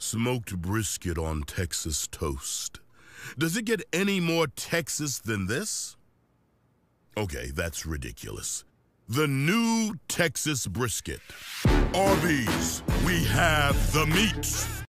Smoked brisket on Texas toast. Does it get any more Texas than this? Okay, that's ridiculous. The new Texas brisket. Arby's, we have the meat.